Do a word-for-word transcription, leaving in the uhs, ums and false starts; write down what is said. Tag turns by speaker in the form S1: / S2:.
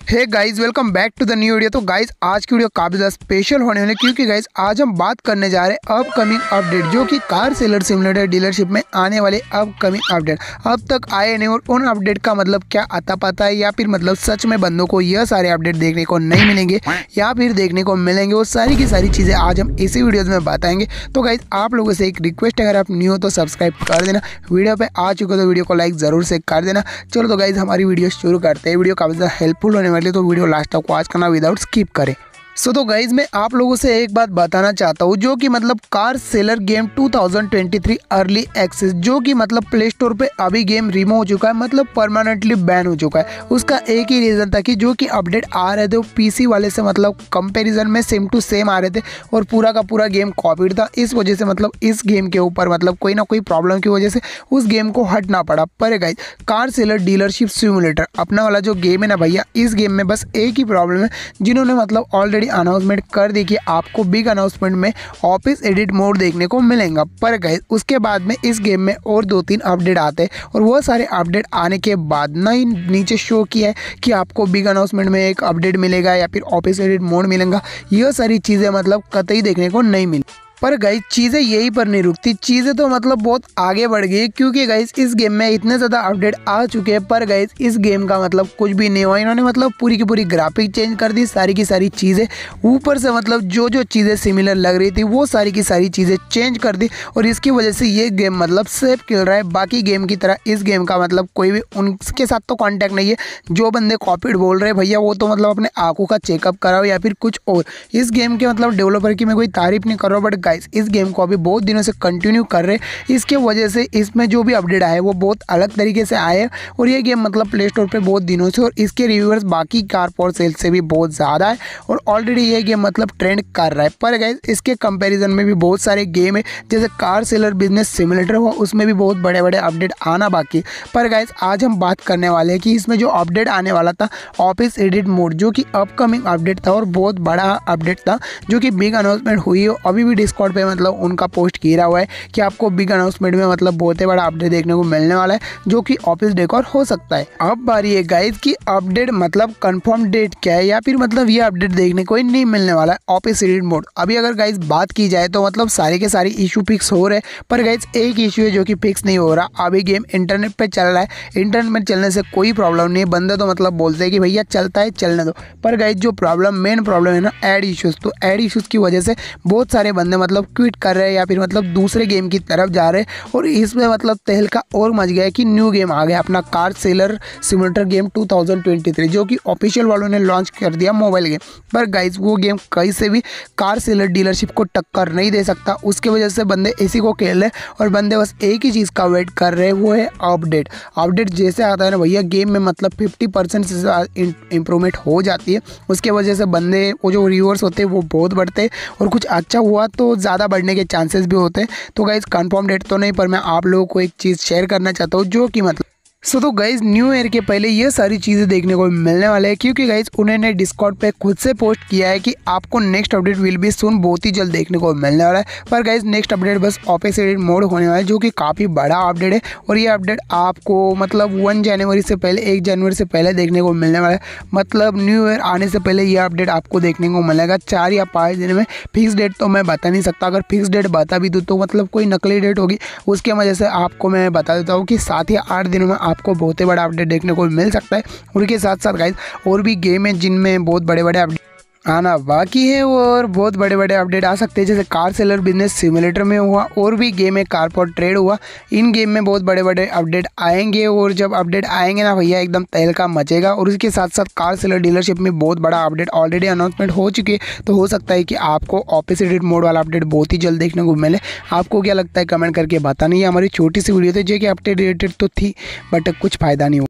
S1: Hey guys, welcome back to the new video. तो guys आज की वीडियो काफ़ी ज़्यादा स्पेशल होने वाली है क्योंकि गाइस आज हम बात करने जा रहे हैं अपकमिंग अपडेट, जो कि कार सेलर सिमुलेटर डीलरशिप में आने वाले अपकमिंग अपडेट अब तक आए नहीं और उन अपडेट का मतलब क्या आता पता है या फिर मतलब सच में बंदों को यह सारे अपडेट देखने को नहीं मिलेंगे या फिर देखने को मिलेंगे, वो सारी की सारी चीज़ें आज हम इसी वीडियोज़ में बताएंगे। तो गाइस आप लोगों से एक रिक्वेस्ट है, अगर आप न्यू हो तो सब्सक्राइब कर देना, वीडियो पे आ चुके तो वीडियो को लाइक ज़रूर से कर देना। चलो तो गाइस हमारी वीडियो शुरू करते हैं। वीडियो काफ़ी ज़्यादा हेल्पफुल होने वाली है तो वीडियो लास्ट तक वॉच करना विदाउट स्किप करें। सो so, तो गाइज मैं आप लोगों से एक बात बताना चाहता हूँ, जो कि मतलब car seller game two thousand twenty three early access, जो कि मतलब प्ले स्टोर पे अभी गेम रिमूव हो चुका है, मतलब परमानेंटली बैन हो चुका है। उसका एक ही रीज़न था कि जो कि अपडेट आ रहे थे वो पीसी वाले से मतलब कंपैरिजन में सेम टू सेम आ रहे थे और पूरा का पूरा गेम कॉपीड था। इस वजह से मतलब इस गेम के ऊपर मतलब कोई ना कोई प्रॉब्लम की वजह से उस गेम को हटना पड़ा। पर guys car seller dealership simulator अपना वाला जो गेम है ना भैया, इस गेम में बस एक ही प्रॉब्लम है, जिन्होंने मतलब ऑलरेडी अनाउंसमेंट कर दी कि आपको बिग अनाउंसमेंट में ऑफिस एडिट मोड देखने को मिलेगा। पर गाइस उसके बाद में इस गेम में और दो तीन अपडेट आते हैं और वो सारे अपडेट आने के बाद ना ही नीचे शो किया है कि आपको बिग अनाउंसमेंट में एक अपडेट मिलेगा या फिर ऑफिस एडिट मोड मिलेगा। यह सारी चीज़ें मतलब कतई देखने को नहीं मिली। पर गाइस चीज़ें यही पर नहीं रुकती, चीज़ें तो मतलब बहुत आगे बढ़ गई क्योंकि गाइस इस गेम में इतने ज़्यादा अपडेट आ चुके हैं। पर गाइस इस गेम का मतलब कुछ भी नहीं हुआ, इन्होंने मतलब पूरी की पूरी ग्राफिक चेंज कर दी, सारी की सारी चीज़ें ऊपर से मतलब जो जो चीज़ें सिमिलर लग रही थी वो सारी की सारी चीज़ें चेंज कर दी और इसकी वजह से ये गेम मतलब सेफ खेल रहा है। बाकी गेम की तरह इस गेम का मतलब कोई भी उनके साथ तो कॉन्टैक्ट नहीं है। जो बंदे कॉपीड बोल रहे हैं भैया, वो तो मतलब अपने आंखों का चेकअप कराओ या फिर कुछ और। इस गेम के मतलब डेवलपर की मैं कोई तारीफ नहीं कर रहा हूँ, बट गाइस इस गेम को अभी बहुत दिनों से कंटिन्यू कर रहे हैं। इसके वजह से इसमें जो भी अपडेट आए वो बहुत अलग तरीके से आए और ये गेम मतलब प्ले स्टोर पे बहुत दिनों से और इसके रिव्यूअर्स बाकी कार फॉर सेल से भी बहुत ज़्यादा है और ऑलरेडी ये गेम मतलब ट्रेंड कर रहा है। पर गाइस इसके कंपैरिजन में भी बहुत सारे गेम है, जैसे कार सेलर बिजनेस सिमुलेटर हुआ, उसमें भी बहुत बड़े बड़े अपडेट आना बाकी। पर गाइस आज हम बात करने वाले हैं कि इसमें जो अपडेट आने वाला था ऑफिस एडिट मोड, जो कि अपकमिंग अपडेट था और बहुत बड़ा अपडेट था, जो कि बिग अनाउंसमेंट हुई है। अभी भी डिस्कॉर्ड पे मतलब उनका पोस्ट किया हुआ है कि आपको बिग अनाउंसमेंट में मतलब बहुत ही बड़ा अपडेट देखने को मिलने वाला है, जो कि ऑफिस डेकोर हो सकता है। अब बारी है गाइस की अपडेट मतलब कंफर्म डेट क्या है या फिर मतलब ये अपडेट देखने को ही नहीं मिलने वाला है ऑफिस एडिट मोड। अभी अगर गाइस बात की जाए तो मतलब सारे के सारे इशू फिक्स हो रहे हैं, पर गाइस एक इशू है जो कि फिक्स नहीं हो रहा। अभी गेम इंटरनेट पे चल रहा है, इंटरनेट में चलने से कोई प्रॉब्लम नहीं है, बंदे तो मतलब बोलते हैं कि भैया चलता है चलने दो। पर गाइस जो प्रॉब्लम मेन प्रॉब्लम है ना एड इशूज़, तो एड इशूज़ की वजह से बहुत सारे बंदे मतलब क्विट कर रहे हैं या फिर मतलब दूसरे गेम की तरफ जा रहे हैं और इसमें मतलब तहलका और मच गया है कि न्यू गेम आ गया अपना car seller simulator game two thousand twenty three, जो कि ऑफिशियल वालों ने लॉन्च कर दिया मोबाइल गेम। पर गाइस वो गेम कहीं से भी कार सेलर डीलरशिप को टक्कर नहीं दे सकता, उसके वजह से बंदे इसी को खेल रहे हैं और बंदे बस एक ही चीज़ का वेट कर रहे हैं, वो है अपडेट। अपडेट जैसे आता है ना भैया, गेम में मतलब फिफ्टी परसेंट से इंप्रूवमेंट हो जाती है। उसके वजह से बंदे वो जो व्यूअर्स होते हैं वो बहुत बढ़ते हैं और कुछ अच्छा हुआ तो ज़्यादा बढ़ने के चांसेस भी होते हैं। तो गाइज कंफर्म डेट तो नहीं, पर मैं आप लोगों को एक चीज़ शेयर करना चाहता हूँ, जो कि मतलब सो तो गाइज न्यू ईयर के पहले ये सारी चीज़ें देखने को मिलने वाले हैं क्योंकि गाइज उन्होंने डिस्कॉर्ड पे खुद से पोस्ट किया है कि आपको next update will be soon बहुत ही जल्द देखने को मिलने वाला है। पर गाइज नेक्स्ट अपडेट बस ऑफिस एडिट मोड होने वाला है, जो कि काफ़ी बड़ा अपडेट है और ये अपडेट आपको मतलब वन जनवरी से पहले एक जनवरी से पहले देखने को मिलने वाला है। मतलब न्यू ईयर आने से पहले ये अपडेट आपको देखने को मिलेगा चार या पाँच दिन में। फिक्स डेट तो मैं बता नहीं सकता, अगर फिक्स डेट बता भी दूँ तो मतलब कोई नकली डेट होगी, उसके वजह से आपको मैं बता देता हूँ कि सात या आठ दिनों में आपको बहुत ही बड़ा अपडेट देखने को मिल सकता है। उनके साथ साथ गाइस और भी गेम है जिनमें बहुत बड़े बड़े अपडेट आना बाकी है और बहुत बड़े बड़े अपडेट आ सकते हैं, जैसे कार सेलर बिजनेस सिमुलेटर में हुआ और भी गेम है कार फॉर ट्रेड हुआ। इन गेम में बहुत बड़े बड़े अपडेट आएंगे और जब अपडेट आएंगे ना भैया एकदम तहलका मचेगा। और उसके साथ साथ कार सेलर डीलरशिप में बहुत बड़ा अपडेट ऑलरेडी अनाउंसमेंट हो चुकी है, तो हो सकता है कि आपको ऑफिस एडिट मोड वाला अपडेट बहुत ही जल्द देखने को मिले। आपको क्या लगता है कमेंट करके बताना। ये हमारी छोटी सी वीडियो थी जो कि अपडेट रिलेटेड तो थी, बट कुछ फ़ायदा नहीं हुआ।